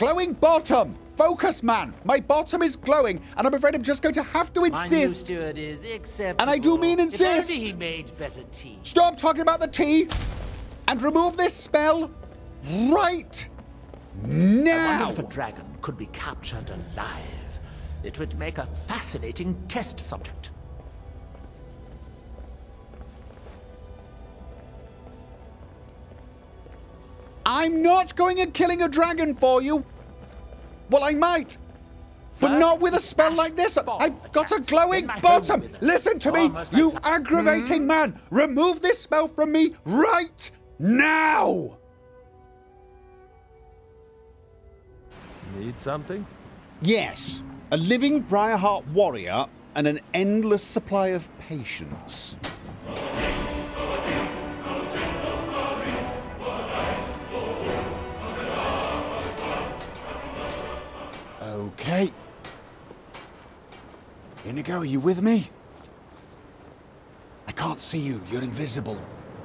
Glowing bottom! Focus, man! My bottom is glowing, and I'm afraid I'm just going to have to insist. My new steward is acceptable. And I do mean insist! If only he made better tea. Stop talking about the tea! And remove this spell right now! I wonder if a dragon could be captured alive. It would make a fascinating test subject. I'm not going and killing a dragon for you! Well, I might! But not with a spell like this! I've got a glowing bottom! Listen to me, you aggravating man! Remove this spell from me right now! Need something? Yes, a living Briarheart warrior and an endless supply of patience. Okay. Inigo, are you with me? I can't see you. You're invisible.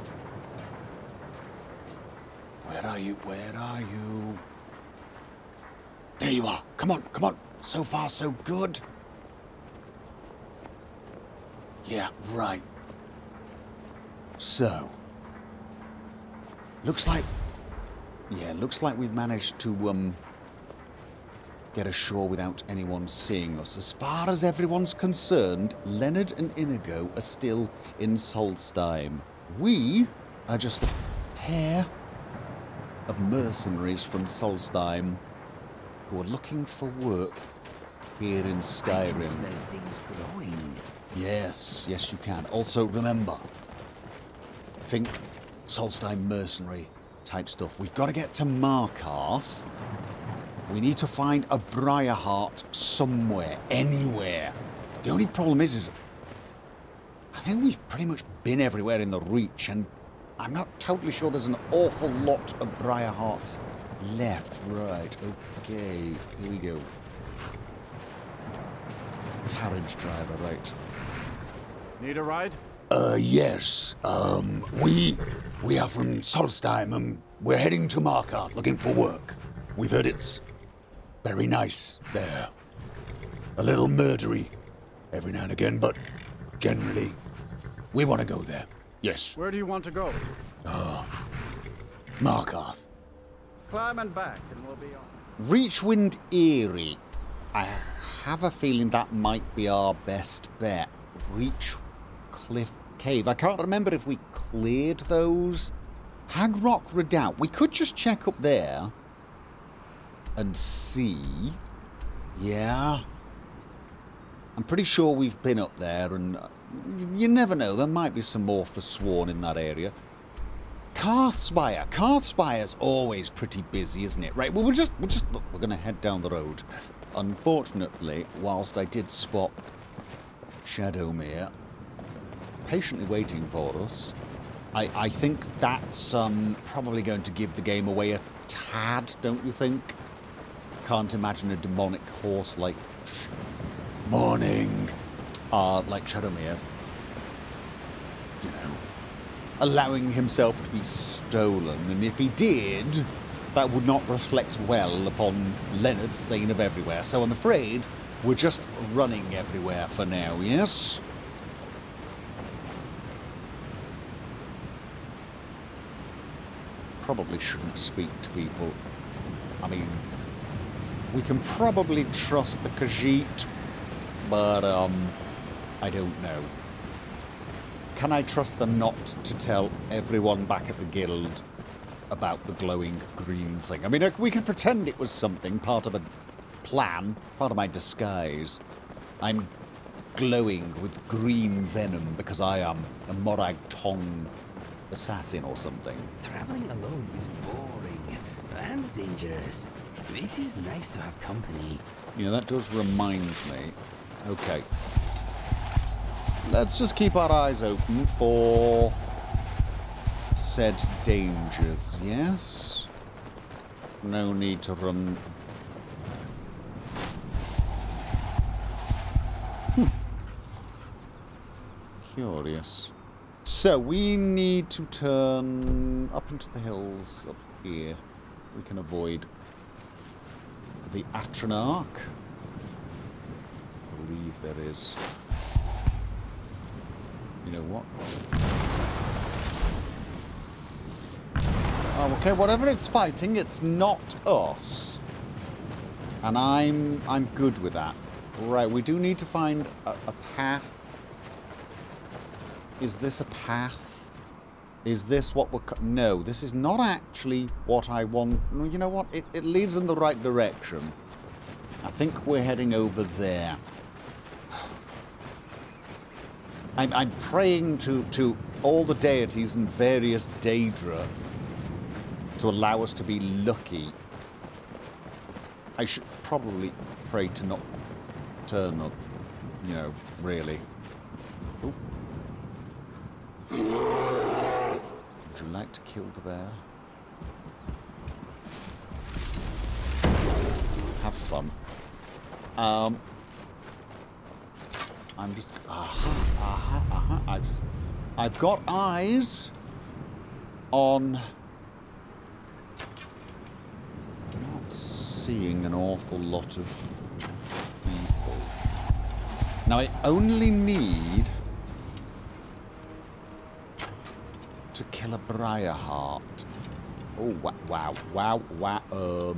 Where are you? Where are you? There you are. Come on, come on. So far, so good. Yeah, right. So. Looks like we've managed to, get ashore without anyone seeing us. As far as everyone's concerned, Leonard and Inigo are still in Solstheim. We are just a pair of mercenaries from Solstheim who are looking for work here in Skyrim. I can smell things growing. Yes, yes you can. Also remember, think Solstheim mercenary type stuff. We've got to get to Markarth. We need to find a Briarheart somewhere, anywhere. The only problem is I think we've pretty much been everywhere in the Reach, and I'm not totally sure there's an awful lot of Briarhearts left. Right, okay, here we go. Carriage driver, right. Need a ride? Yes. We are from Solstheim, and we're heading to Markarth looking for work. We've heard it's very nice there. A little murdery every now and again, but generally, we want to go there. Yes. Where do you want to go? Markarth. Climb and back, and we'll be on. Reachwind Eyrie. I have a feeling that might be our best bet. Reach Cliff Cave. I can't remember if we cleared those. Hag Rock Redoubt. We could just check up there and see. Yeah. I'm pretty sure we've been up there, and you never know, there might be some more forsworn in that area. Karthspire. Karthspire's always pretty busy, isn't it? Right, well, we'll just look, we're going to head down the road. Unfortunately, whilst I did spot Shadowmere patiently waiting for us, I think that's probably going to give the game away a tad, don't you think? Can't imagine a demonic horse like Morning, like Shadowmere, you know, allowing himself to be stolen. And if he did, that would not reflect well upon Leonard, Thane of Everywhere. So I'm afraid we're just running everywhere for now, yes? Probably shouldn't speak to people. I mean, we can probably trust the Khajiit, but, I don't know. Can I trust them not to tell everyone back at the guild about the glowing green thing? I mean, we could pretend it was something, part of a plan, part of my disguise. I'm glowing with green venom because I am a Morag Tong assassin or something. Traveling alone is boring and dangerous. It is nice to have company. Yeah, that does remind me. Okay. Let's just keep our eyes open for said dangers, yes? No need to run. Curious. So, we need to turn up into the hills up here. We can avoid the Atronach. I believe there is. You know what? Oh, okay, whatever it's fighting, it's not us. And I'm good with that. Right, we do need to find a path. Is this a path? Is this what we're... No, this is not actually what I want. You know what? It leads in the right direction. I think we're heading over there. I'm praying to all the deities and various Daedra to allow us to be lucky. I should probably pray to not turn up, you know, really. Ooh. Would you like to kill the bear? Have fun. I'm just... I've got eyes on... Not seeing an awful lot of people. Now I only need to kill a Briarheart. Oh, wow.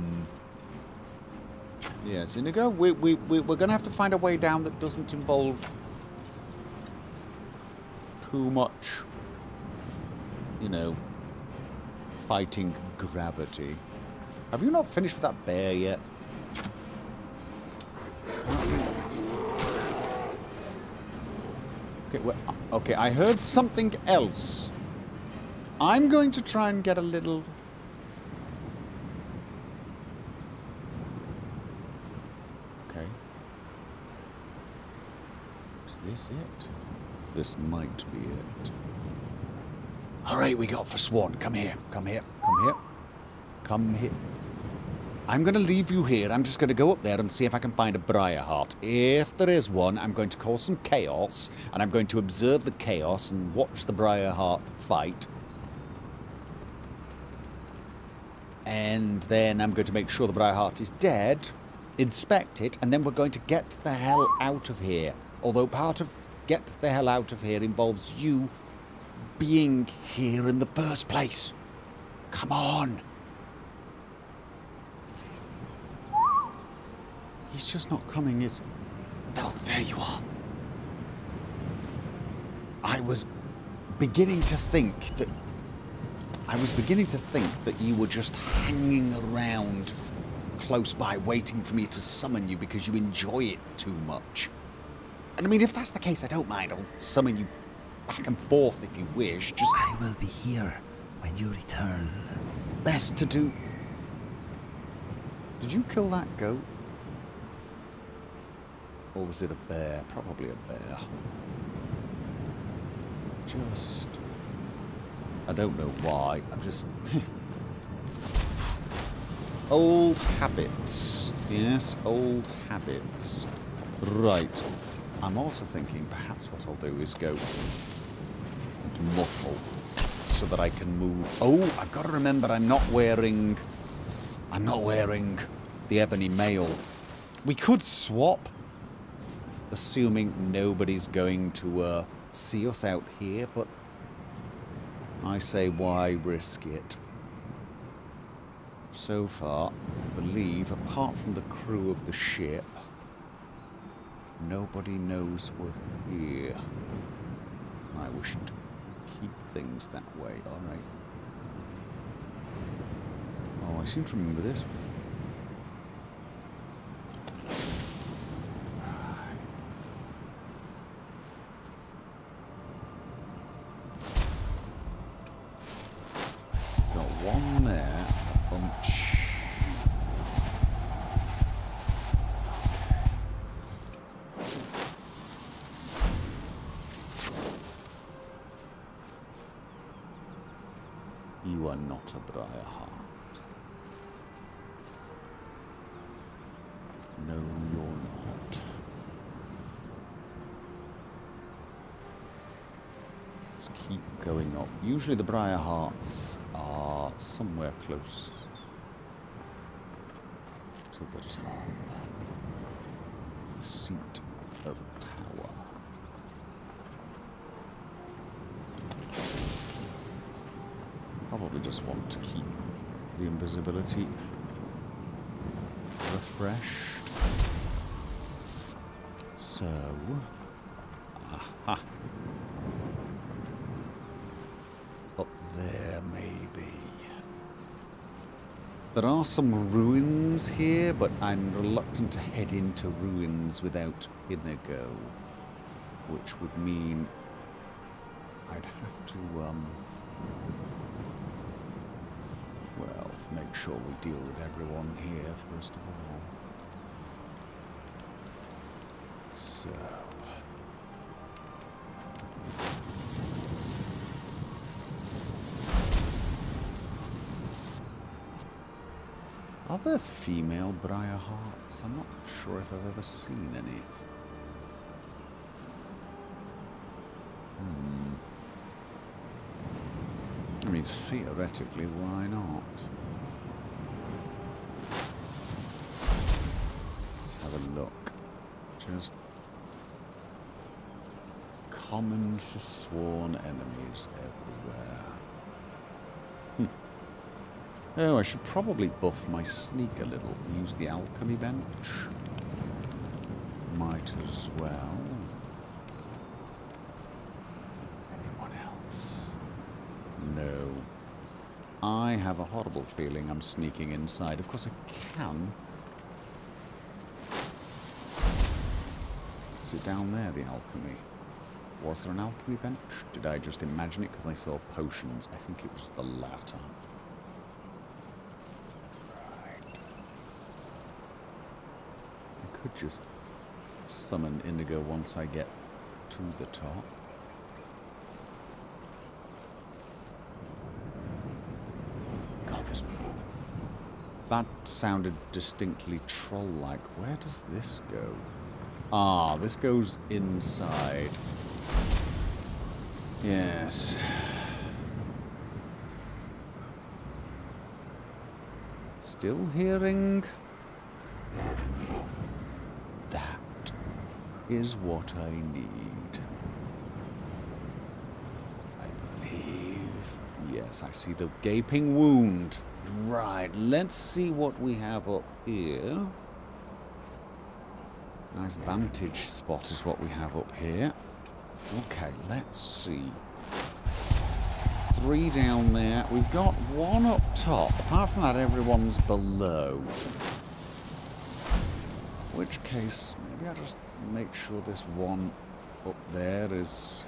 Yes, Inigo, we're going to have to find a way down that doesn't involve too much, you know, fighting gravity. Have you not finished with that bear yet? Okay, okay, I heard something else. I'm going to try and get a little... Okay. Is this it? This might be it. Alright, we got for Swan. Come here. Come here. Come here. Come here. I'm going to leave you here. I'm just going to go up there and see if I can find a Briarheart. If there is one, I'm going to cause some chaos, and I'm going to observe the chaos and watch the Briarheart fight. And then I'm going to make sure the Briarheart is dead, inspect it, and then we're going to get the hell out of here. Although part of get the hell out of here involves you being here in the first place. Come on. He's just not coming, is... Oh, there you are. I was beginning to think that you were just hanging around close by waiting for me to summon you because you enjoy it too much. And I mean, if that's the case, I don't mind. I'll summon you back and forth if you wish. Just... I will be here when you return. Best to do... Did you kill that goat? Or was it a bear? Probably a bear. Just... I don't know why. I'm just... Old habits. Yes, old habits. Right. I'm also thinking perhaps what I'll do is go and muffle so that I can move. Oh, I've got to remember I'm not wearing the ebony mail. We could swap, assuming nobody's going to see us out here, but I say why risk it? So far, I believe, apart from the crew of the ship, nobody knows we're here. I wish to keep things that way. Alright. Oh, I seem to remember this one. Got one there, a bunch. You are not a Briarheart. No, you're not. Let's keep going up. Usually the Briarhearts are somewhere close to to the top. Seat of power. Probably just want to keep the invisibility refreshed. So, aha. Up there, maybe. There are some ruins here, but I'm reluctant to head into ruins without Inigo, which would mean I'd have to, well, make sure we deal with everyone here, first of all. So... Are there female Briarhearts? I'm not sure if I've ever seen any. I mean, theoretically, why not? Let's have a look. Just common forsworn enemies everywhere. Oh, I should probably buff my sneak a little. Use the alchemy bench. Might as well. Anyone else? No. I have a horrible feeling I'm sneaking inside. Of course I can. Is it down there, the alchemy? Was there an alchemy bench? Did I just imagine it because I saw potions? I think it was the latter. Could just summon Inigo once I get to the top. God, this... That sounded distinctly troll-like. Where does this go? Ah, this goes inside. Yes. Still hearing... That is what I need. I believe. Yes, I see the gaping wound. Right, let's see what we have up here. Nice vantage spot is what we have up here. Okay, let's see. 3 down there. We've got 1 up top. Apart from that, everyone's below. In which case, maybe I'll just make sure this one up there is...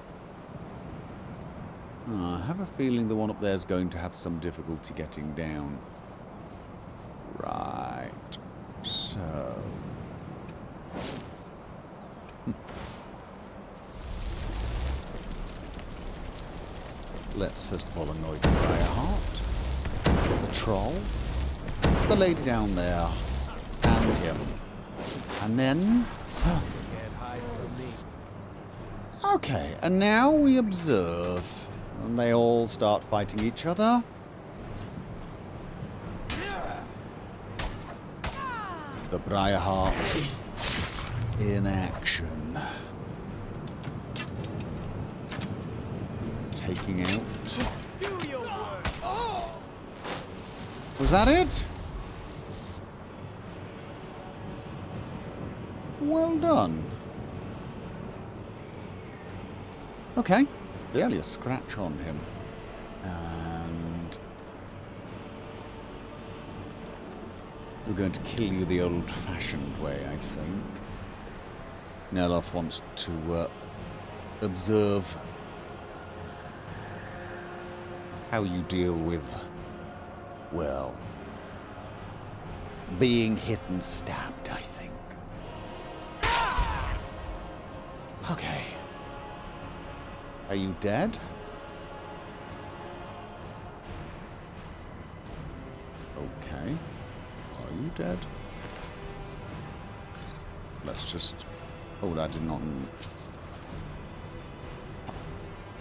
Oh, I have a feeling the one up there is going to have some difficulty getting down. Right. So... Let's first of all annoy the Briarheart, the troll, the lady down there, and him. And then... Okay, and now we observe. And they all start fighting each other. The Briarheart in action. Taking out... Was that it? Well done. Okay. Barely a scratch on him. And... we're going to kill you the old-fashioned way, I think. Neloth wants to observe how you deal with, well, being hit and stabbed, I think. Okay. Are you dead? Okay. Are you dead? Let's just... Oh, I did not...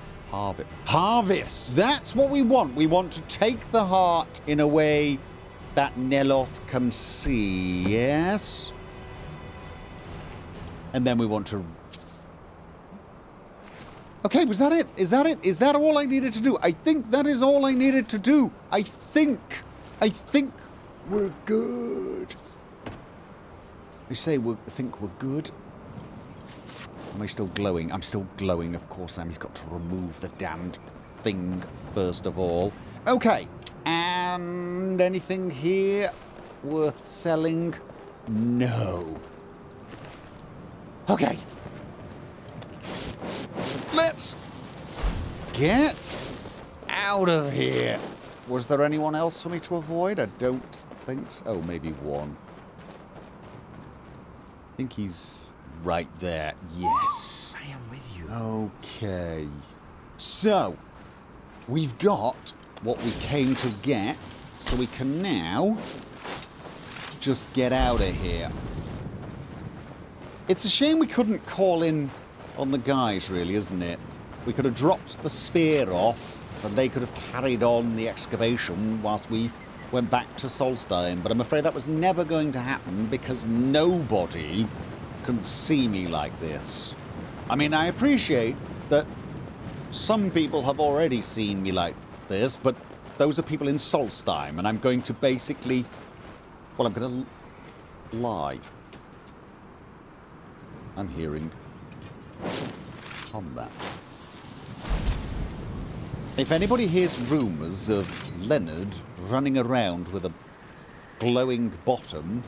Harvest. Harvest! That's what we want! We want to take the heart in a way that Neloth can see, yes? And then we want to... Okay, was that it? Is that it? Is that all I needed to do? I think that is all I needed to do. I think we're good. You say I think we're good? Am I still glowing? I'm still glowing, of course. He's got to remove the damned thing first of all. Okay, and anything here worth selling? No. Okay. Let's get out of here. Was there anyone else for me to avoid? I don't think so. Oh, maybe one. I think he's right there. Yes. I am with you. Okay. So, we've got what we came to get, so we can now just get out of here. It's a shame we couldn't call in on the guys, really, isn't it? We could have dropped the spear off, and they could have carried on the excavation whilst we went back to Solstheim, but I'm afraid that was never going to happen because nobody can see me like this. I mean, I appreciate that some people have already seen me like this, but those are people in Solstheim, and I'm going to basically... Well, I'm going to lie. I'm hearing on that. If anybody hears rumours of Leonard running around with a glowing bottom,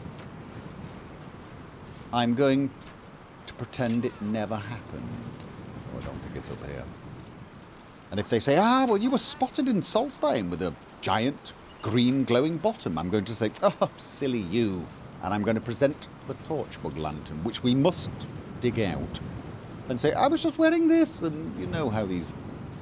I'm going to pretend it never happened. Oh, I don't think it's up here. And if they say, well, you were spotted in Solstheim with a giant green glowing bottom, I'm going to say, oh, silly you. And I'm going to present the torchbug lantern, which we must dig out, and say, I was just wearing this, and you know how these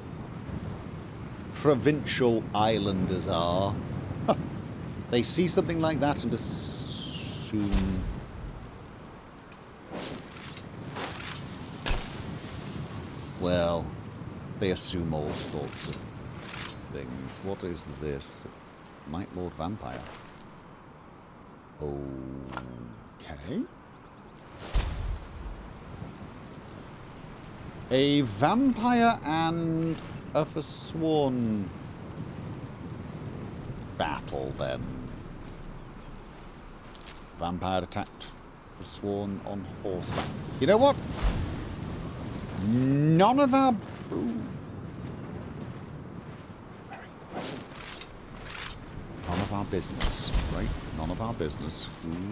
provincial islanders are. They see something like that and assume... Well, they assume all sorts of things. What is this? Night Lord Vampire. Okay. A vampire and a forsworn battle, then. Vampire attacked forsworn on horseback. You know what? None of our... Ooh. None of our business, right? None of our business.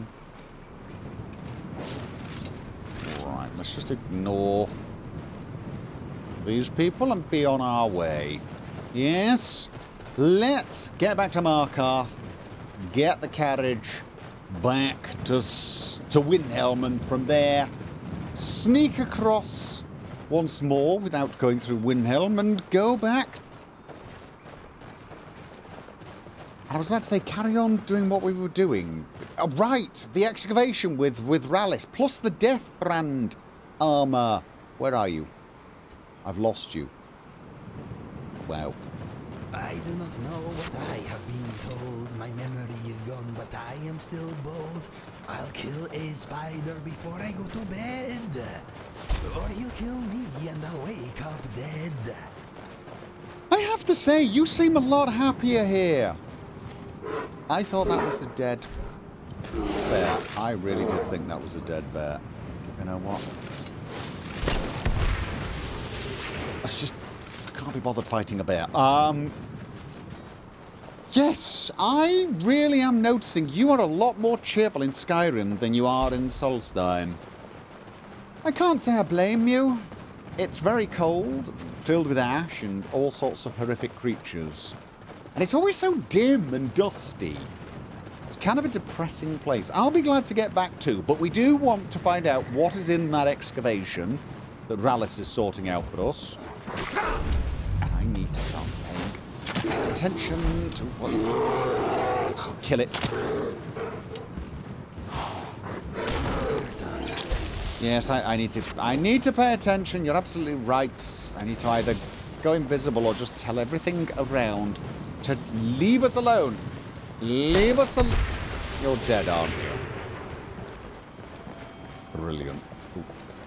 Right, let's just ignore these people and be on our way. Yes? Let's get back to Markarth, get the carriage back to Windhelm, and from there sneak across once more without going through Windhelm and go back. And I was about to say, carry on doing what we were doing. Oh, right, the excavation with Rallis, plus the Deathbrand armor. Where are you? I've lost you. Wow. I do not know what I have been told. My memory is gone, but I am still bold. I'll kill a spider before I go to bed. Or he'll kill me and I'll wake up dead. I have to say, you seem a lot happier here. I thought that was a dead bear. I really did think that was a dead bear. You know what? Let's just... I can't be bothered fighting a bear. Yes, I really am noticing you are a lot more cheerful in Skyrim than you are in Solstheim. I can't say I blame you. It's very cold, filled with ash and all sorts of horrific creatures. And it's always so dim and dusty. It's kind of a depressing place. I'll be glad to get back to, but we do want to find out what is in that excavation that Rallis is sorting out for us. And I need to start paying attention to what... Oh, kill it. Yes, I need to pay attention. You're absolutely right. I need to either go invisible or just tell everything around to leave us alone. Leave us alone. You're dead, aren't you? Brilliant. Ooh.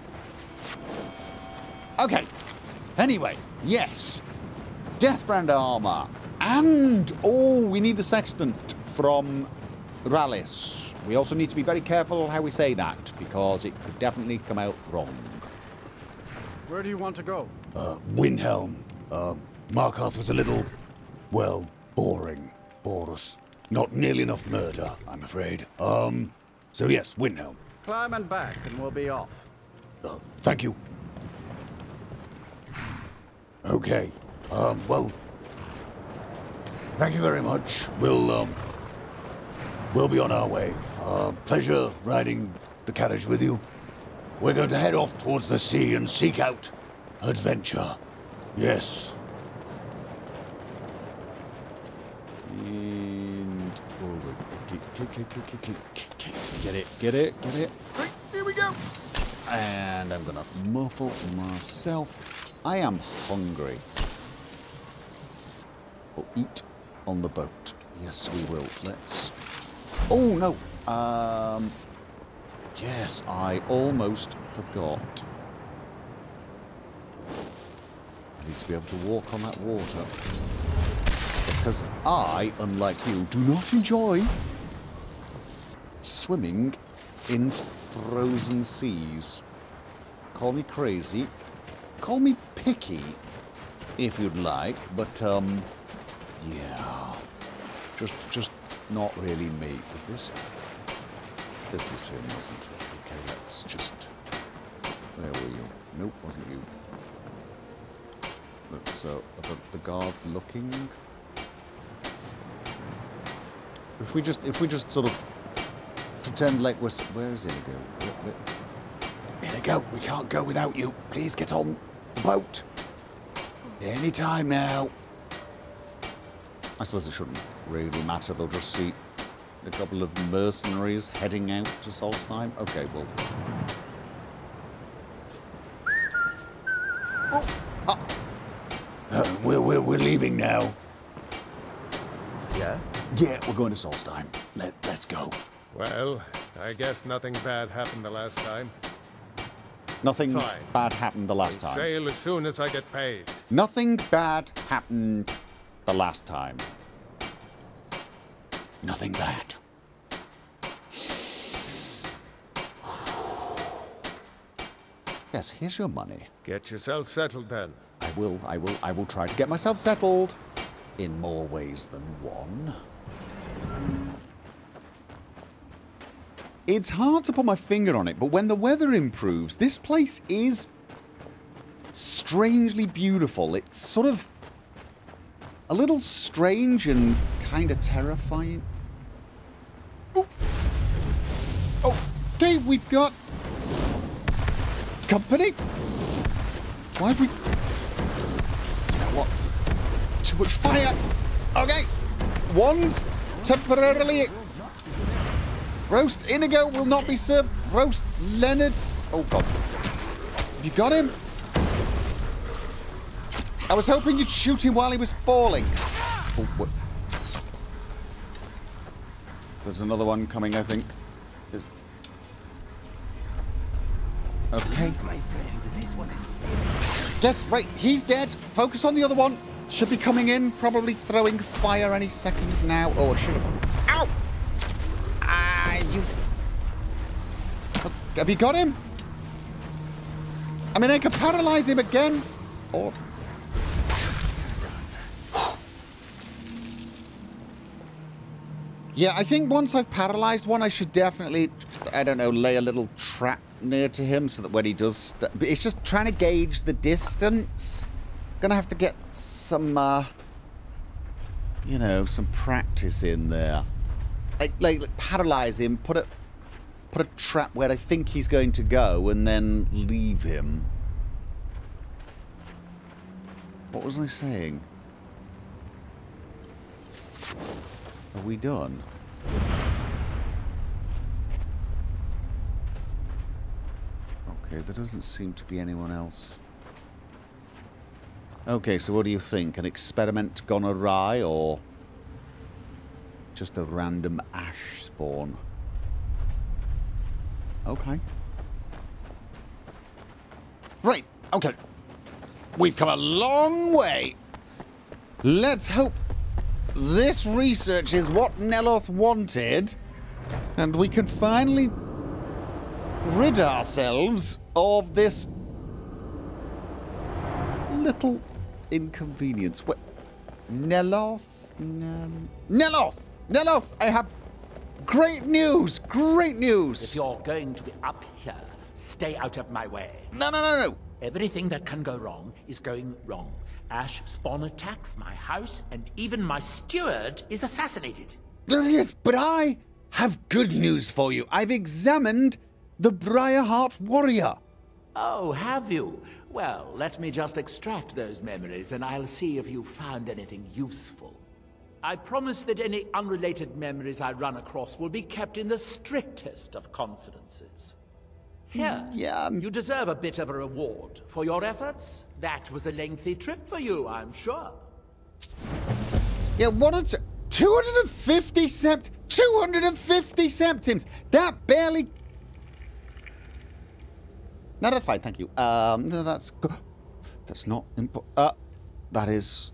Okay. Anyway, yes. Deathbrand armor. And, oh, we need the sextant from Rallis. We also need to be very careful how we say that, because it could definitely come out wrong. Where do you want to go? Windhelm. Markarth was a little, well, boring for us. Not nearly enough murder, I'm afraid. So yes, Windhelm. Climb and back, and we'll be off. Thank you. Okay. Well, thank you very much. We'll be on our way. Pleasure riding the carriage with you. We're going to head off towards the sea and seek out adventure. Yes. And forward. Get it. Right, here we go. And I'm gonna muffle myself. I am hungry. We'll eat on the boat. Yes, we will. Let's. Oh no. Yes, I almost forgot. I need to be able to walk on that water. Because I, unlike you, do not enjoy swimming in frozen seas. Call me crazy. Call me picky, if you'd like. But, yeah. Just not really me. Is this? This was him, wasn't it? Okay, let's just... Where were you? Nope, wasn't you. Let's, are the guards looking? If we just sort of pretend like we're... Where is Inigo? Inigo, we can't go without you. Please get on the boat. Any time now. I suppose it shouldn't really matter. They'll just see a couple of mercenaries heading out to Solstheim. Okay, well... We're leaving now. Yeah? Yeah, we're going to Solstheim. Let's go. Well, I guess nothing bad happened the last time. Nothing Fine. bad happened the last time. Sail as soon as I get paid. Nothing bad happened the last time. Nothing bad. Yes, here's your money. Get yourself settled then. I will try to get myself settled in more ways than one. It's hard to put my finger on it, but when the weather improves, this place is strangely beautiful. It's sort of a little strange and kind of terrifying. Ooh. Okay, we've got company. Why have we... You know what? Too much fire. Okay. One's temporarily... Roast Inigo will not be served. Roast Leonard. Oh, God. Have you got him? I was hoping you'd shoot him while he was falling. Oh, what? There's another one coming, I think. There's... Okay. My friend, this one is scared. Yes, right. He's dead. Focus on the other one. Should be coming in. Probably throwing fire any second now. Oh, I should have... Ow! You... Have you got him? I mean, I could paralyze him again. Or... Yeah, I think once I've paralyzed one, I should definitely, I don't know, lay a little trap near to him so that when he does... But it's just trying to gauge the distance. Gonna have to get some, you know, some practice in there. Like paralyze him, put a trap where I think he's going to go, and then leave him. What was I saying? Are we done? Okay, there doesn't seem to be anyone else. Okay, so what do you think? An experiment gone awry, or... just a random ash spawn. Okay. Right, okay. We've come a long way. Let's hope this research is what Neloth wanted, and we can finally rid ourselves of this little inconvenience. Wait, Neloth? Neloth! Neloth! I have great news! Great news! If you're going to be up here, stay out of my way. No. Everything that can go wrong is going wrong. Ash spawn attacks my house, and even my steward is assassinated. Yes, but I have good news for you. I've examined the Briarheart warrior. Oh, have you? Well, let me just extract those memories, and I'll see if you found anything useful. I promise that any unrelated memories I run across will be kept in the strictest of confidences. Here, Yeah. you deserve a bit of a reward for your efforts. That was a lengthy trip for you, I'm sure. Yeah, what a 250 septims! That barely... No, that's fine, thank you. No, that's not important. That is...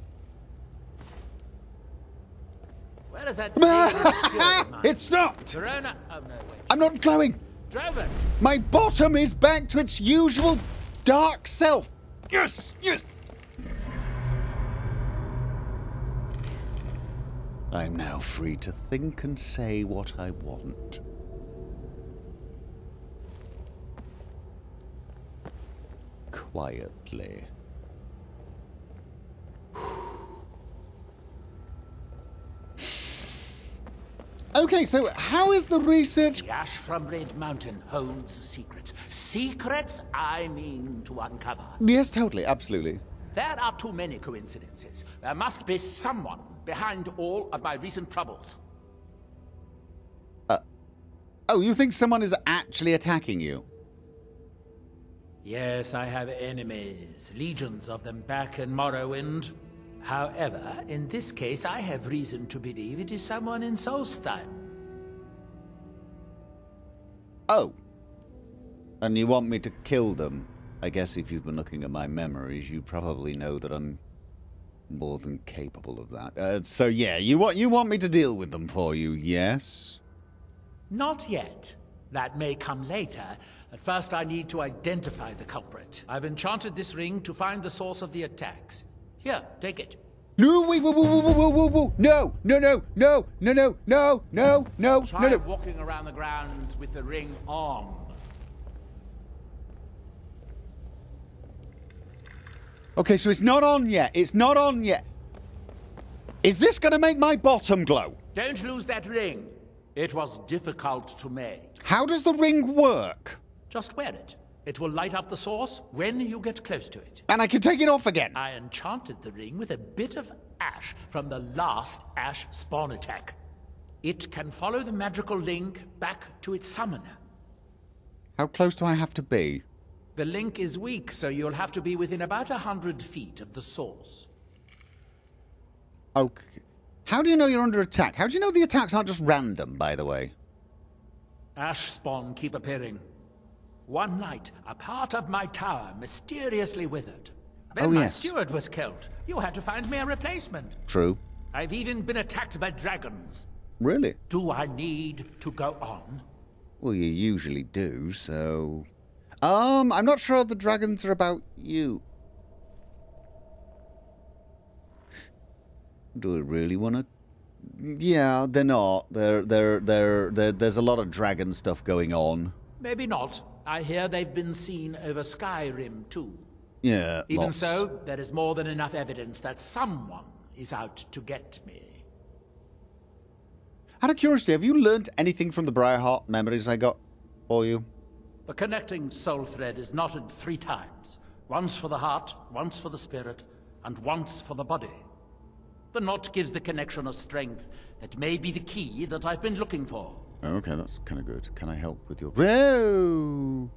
Where is that? It stopped! Verona? Oh, no, wait. I'm not glowing! Drover! My bottom is back to its usual dark self! Yes! Yes! I'm now free to think and say what I want. Quietly. Okay, so how is the research... The ash from Red Mountain holds secrets. Secrets I mean to uncover. Yes, totally, absolutely. There are too many coincidences. There must be someone behind all of my recent troubles. Oh, you think someone is actually attacking you? Yes, I have enemies. Legions of them back in Morrowind. However, in this case, I have reason to believe it is someone in Solstheim. Oh. And you want me to kill them? I guess if you've been looking at my memories, you probably know that I'm more than capable of that. So yeah, you want me to deal with them for you, yes? Not yet. That may come later. At first, I need to identify the culprit. I've enchanted this ring to find the source of the attacks. Here, take it. No, wait, whoa. No. Try walking around the grounds with the ring on. Okay, so it's not on yet. It's not on yet. Is this going to make my bottom glow? Don't lose that ring. It was difficult to make. How does the ring work? Just wear it. It will light up the source when you get close to it. And I can take it off again. I enchanted the ring with a bit of ash from the last ash spawn attack. It can follow the magical link back to its summoner. How close do I have to be? The link is weak, so you'll have to be within about 100 feet of the source. Okay. How do you know you're under attack? How do you know the attacks aren't just random, by the way? Ash spawn keep appearing. One night, a part of my tower mysteriously withered. Then my steward was killed. You had to find me a replacement. True. I've even been attacked by dragons. Really? Do I need to go on? Well, you usually do, so... I'm not sure the dragons are about you. Do I really want to... Yeah, they're not. There's a lot of dragon stuff going on. Maybe not. I hear they've been seen over Skyrim, too. Yeah, Even lots. so, there is more than enough evidence that someone is out to get me. Out of curiosity, have you learnt anything from the Briarheart memories I got for you? The connecting soul thread is knotted 3 times. Once for the heart, once for the spirit, and once for the body. The knot gives the connection a strength that may be the key that I've been looking for. Okay, that's kind of good. Can I help with your... Whoa!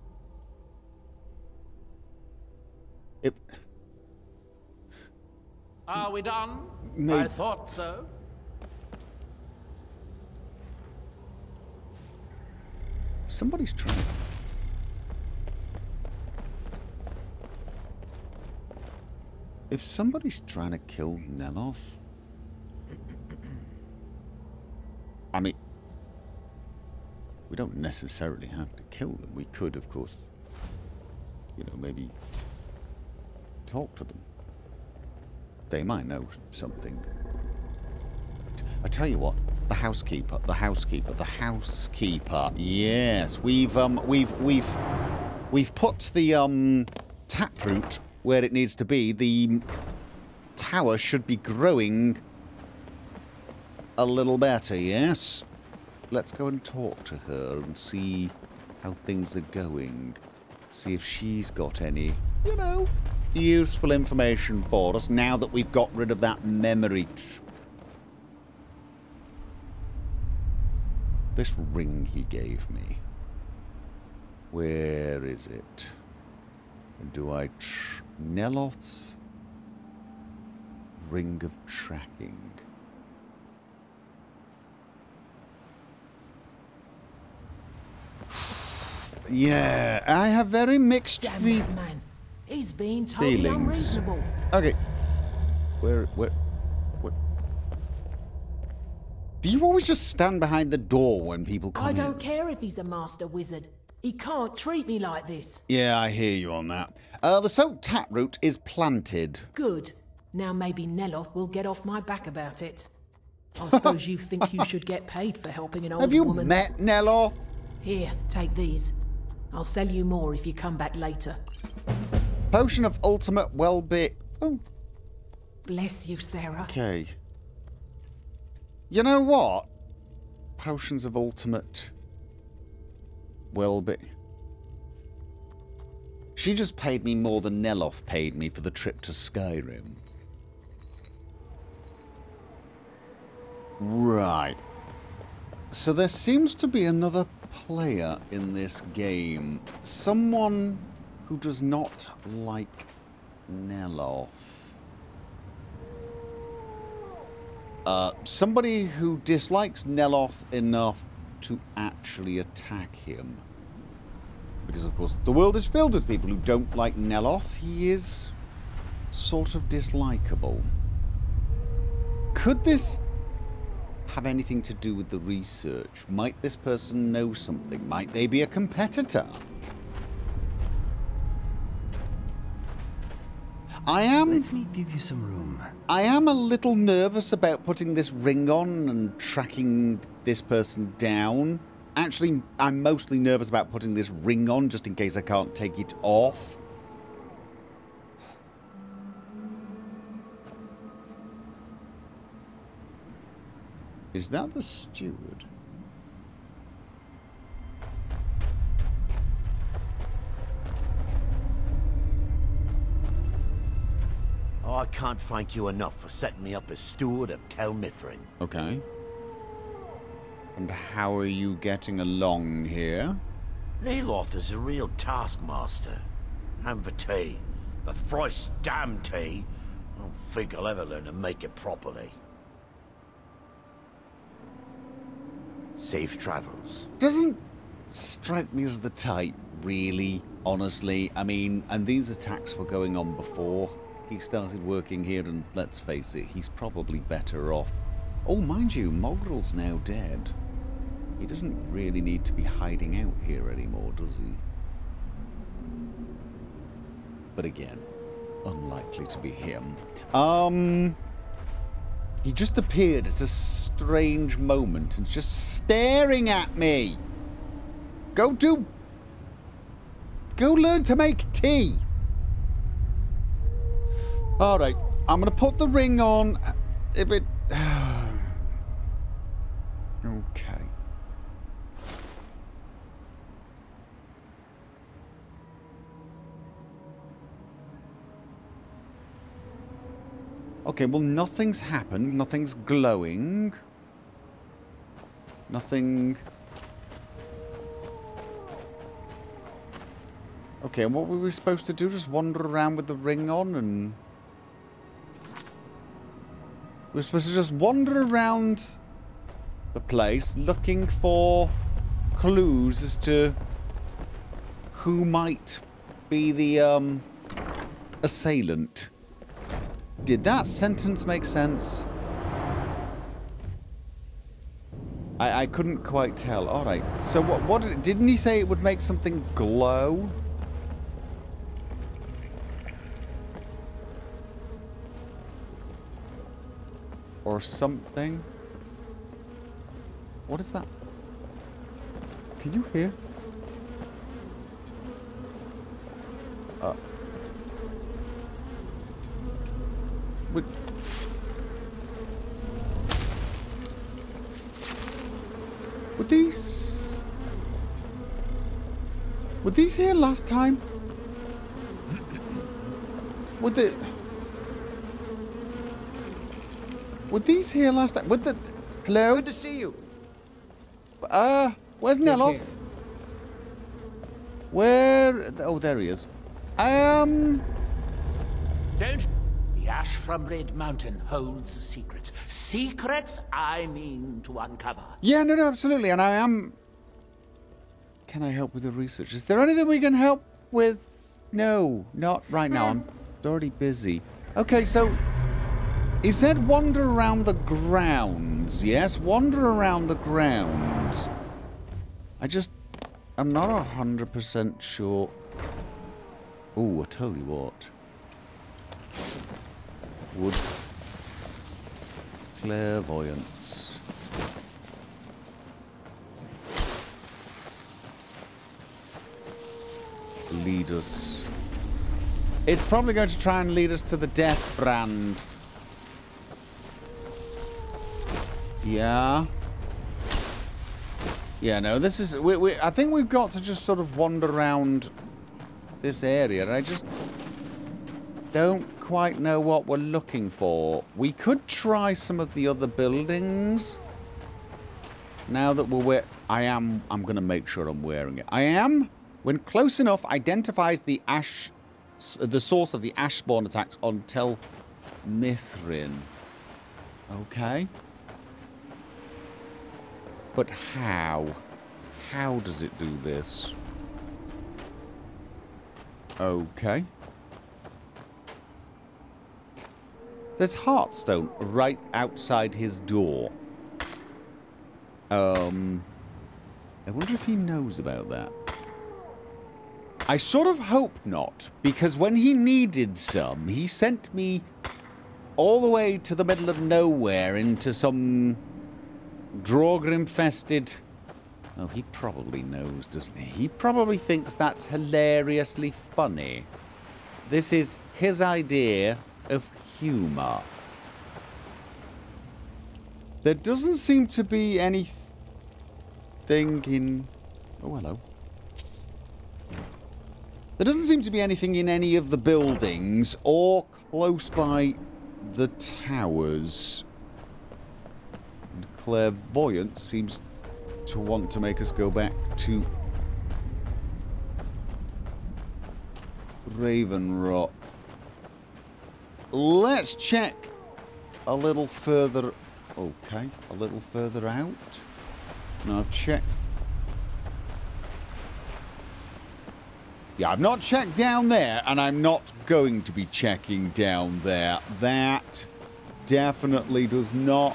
Are we done? No. I thought so. Somebody's trying. If somebody's trying to kill Neloth, I mean, we don't necessarily have to kill them. We could, of course, you know, maybe talk to them. They might know something. I tell you what, the housekeeper. Yes, we've put the taproot where it needs to be. The tower should be growing a little better. Yes. Let's go and talk to her and see how things are going. See if she's got any, you know, useful information for us now that we've got rid of that memory. This ring he gave me. Where is it? Do I... Neloth's Ring of Tracking. Yeah, I have very mixed man. He's being totally unreasonable. Okay. Where? Do you always just stand behind the door when people come in? I don't care if he's a master wizard. He can't treat me like this. Yeah, I hear you on that. The soaked taproot is planted. Good. Now maybe Neloth will get off my back about it. I suppose you think you should get paid for helping an old woman. Have you met Neloth? Here, take these. I'll sell you more if you come back later. Potion of ultimate well-being. Oh. Bless you, Sarah. Okay. You know what? Potions of ultimate well-being. She just paid me more than Neloth paid me for the trip to Skyrim. Right. So there seems to be another player in this game. Someone who does not like Neloth. Somebody who dislikes Neloth enough to actually attack him. Because, of course, the world is filled with people who don't like Neloth. He is sort of dislikable. Could this have anything to do with the research? Might this person know something? Might they be a competitor? Let me give you some room. I am a little nervous about putting this ring on and tracking this person down. Actually, I'm mostly nervous about putting this ring on just in case I can't take it off. Is that the steward? I can't thank you enough for setting me up as steward of Tel Mithryn. Okay. And how are you getting along here? Neloth is a real taskmaster. And for tea, the thrice damned tea, I don't think I'll ever learn to make it properly. Safe travels. Doesn't strike me as the type, really, honestly. I mean, and these attacks were going on before he started working here, and let's face it, he's probably better off. Oh, mind you, Mogrel's now dead. He doesn't really need to be hiding out here anymore, does he? But again, unlikely to be him. He just appeared at a strange moment and just staring at me. Go learn to make tea. Alright, I'm going to put the ring on. If it... Okay. Okay, well, nothing's happened. Nothing's glowing. Nothing... Okay, what were we supposed to do? Just wander around with the ring on and... We're supposed to just wander around the place looking for clues as to who might be the assailant. Did that sentence make sense? I couldn't quite tell. All right. So what didn't he say it would make something glow? Or something? What is that? Can you hear? Were these here last time? Were these here last time? Hello? Good to see you. Where's Neloth? Where? Oh, there he is. Don't. The ash from Red Mountain holds secrets. Secrets I mean to uncover. Yeah, no, absolutely. And I am... Can I help with the research? Is there anything we can help with? No, not right now. I'm already busy. Okay, so... He said wander around the grounds. Yes, wander around the grounds. I'm not 100% sure. Oh, I tell you what. Wood. Clairvoyance. Lead us. It's probably going to try and lead us to the death brand. Yeah. Yeah, no, this is... I think we've got to just sort of wander around this area. And I just don't quite know what we're looking for. We could try some of the other buildings. Now that we're... I'm going to make sure I'm wearing it. I am... When close enough, identifies the source of the ash spawn attacks on Tel Mithrin. Okay. But how? How does it do this? Okay. There's Heartstone right outside his door. I wonder if he knows about that. I sort of hope not, because when he needed some, he sent me all the way to the middle of nowhere into some Draugr-infested... Oh, he probably knows, doesn't he? He probably thinks that's hilariously funny. This is his idea of humour. There doesn't seem to be anything in... Oh, hello. There doesn't seem to be anything in any of the buildings or close by the towers. And Clairvoyance seems to want to make us go back to Raven Rock. Let's check a little further. Okay, a little further out. Now I've checked. Yeah, I've not checked down there, and I'm not going to be checking down there. That definitely does not...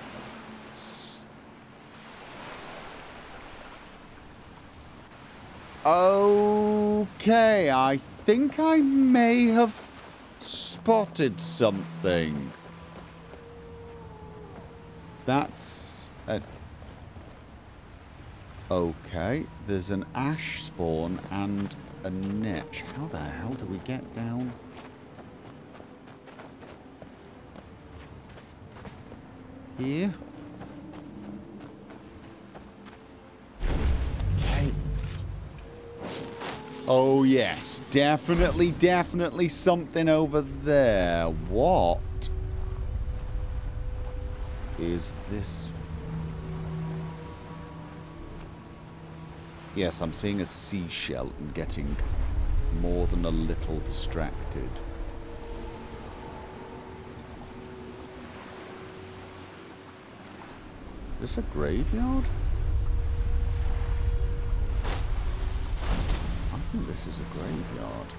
Okay, I think I may have spotted something. That's... Okay, there's an ash spawn and a niche. How the hell do we get down? Here? Okay. Oh yes, definitely something over there. What is this? Yes, I'm seeing a seashell and getting more than a little distracted. Is this a graveyard? think this is a graveyard.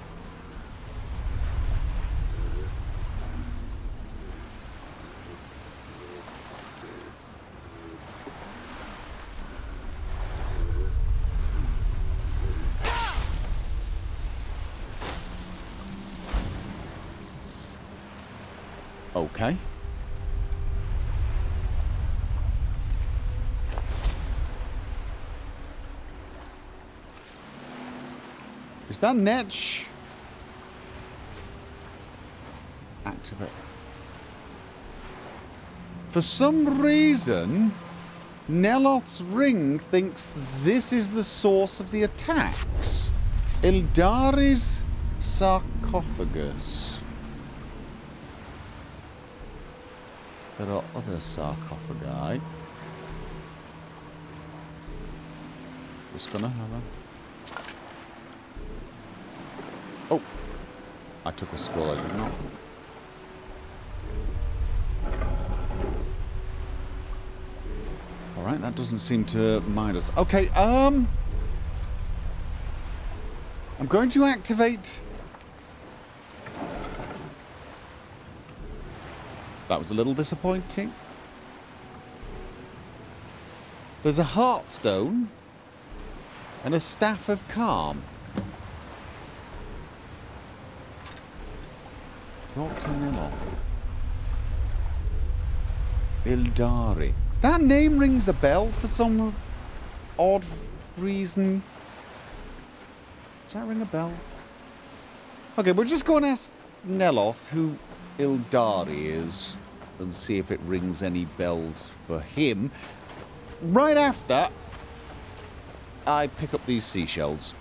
Okay. Is that Netch? Activate. For some reason, Neloth's ring thinks this is the source of the attacks. Ildari's sarcophagus. There are other sarcophagi. Just gonna have a... Oh! I took a skull, I did not. Alright, that doesn't seem to mind us. Okay, I'm going to activate... That was a little disappointing. There's a Heartstone and a Staff of Calm. Dr. Neloth. Ildari. That name rings a bell for some odd reason. Does that ring a bell? Okay, we'll just go and ask Neloth who Ildari is and see if it rings any bells for him. Right after I pick up these seashells.